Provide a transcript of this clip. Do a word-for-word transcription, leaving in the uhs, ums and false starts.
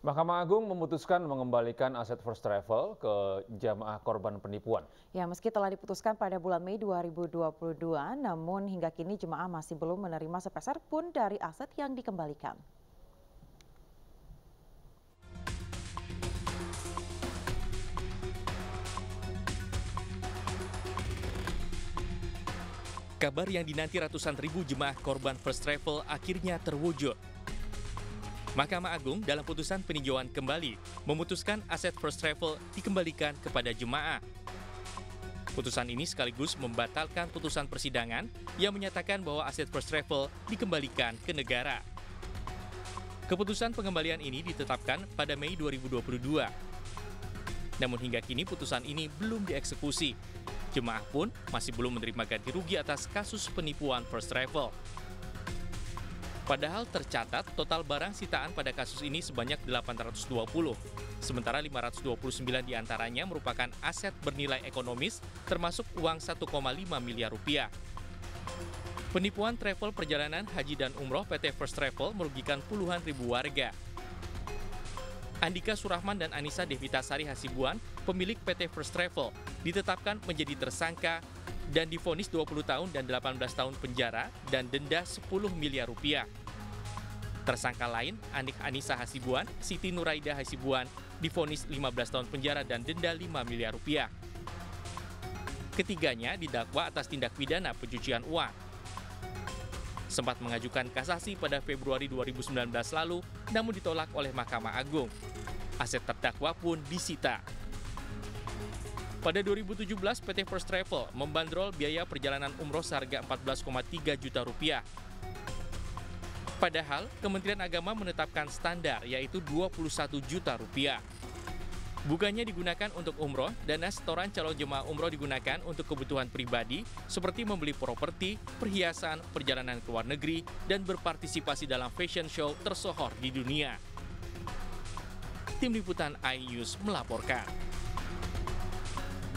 Mahkamah Agung memutuskan mengembalikan aset First Travel ke jamaah korban penipuan. Ya, meski telah diputuskan pada bulan Mei dua ribu dua puluh dua, namun hingga kini jemaah masih belum menerima sepeser pun dari aset yang dikembalikan. Kabar yang dinanti ratusan ribu jemaah korban First Travel akhirnya terwujud. Mahkamah Agung dalam putusan peninjauan kembali memutuskan aset First Travel dikembalikan kepada jemaah. Putusan ini sekaligus membatalkan putusan persidangan yang menyatakan bahwa aset First Travel dikembalikan ke negara. Keputusan pengembalian ini ditetapkan pada Mei dua ribu dua puluh dua. Namun hingga kini putusan ini belum dieksekusi. Jemaah pun masih belum menerima ganti rugi atas kasus penipuan First Travel. Padahal tercatat total barang sitaan pada kasus ini sebanyak delapan ratus dua puluh, sementara lima ratus dua puluh sembilan diantaranya merupakan aset bernilai ekonomis termasuk uang satu koma lima miliar rupiah. Penipuan travel perjalanan haji dan umroh P T First Travel merugikan puluhan ribu warga. Andika Surahman dan Anissa Devitasari Hasibuan, pemilik P T First Travel, ditetapkan menjadi tersangka dan divonis dua puluh tahun dan delapan belas tahun penjara dan denda sepuluh miliar rupiah. Tersangka lain, Anik Anissa Hasibuan, Siti Nuraida Hasibuan, divonis lima belas tahun penjara dan denda lima miliar rupiah. Ketiganya didakwa atas tindak pidana pencucian uang. Sempat mengajukan kasasi pada Februari dua ribu sembilan belas lalu, namun ditolak oleh Mahkamah Agung. Aset terdakwa pun disita. Pada dua ribu tujuh belas, P T First Travel membandrol biaya perjalanan umroh seharga empat belas koma tiga juta rupiah. Padahal, Kementerian Agama menetapkan standar yaitu dua puluh satu juta rupiah. Bukannya digunakan untuk umroh, dana setoran calon jemaah umroh digunakan untuk kebutuhan pribadi seperti membeli properti, perhiasan, perjalanan ke luar negeri, dan berpartisipasi dalam fashion show tersohor di dunia. Tim Liputan iNews melaporkan.